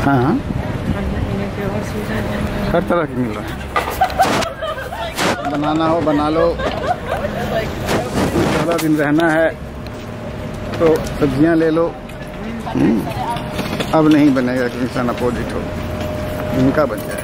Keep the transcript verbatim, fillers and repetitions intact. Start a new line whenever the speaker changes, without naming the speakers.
हाँ, हर तरह की मिल रहा है। बनाना हो बना लो, सारा दिन रहना है तो सब्जियां ले लो। अब नहीं बनेगा कि इंसान अपोजिट हो, इनका बन जाए।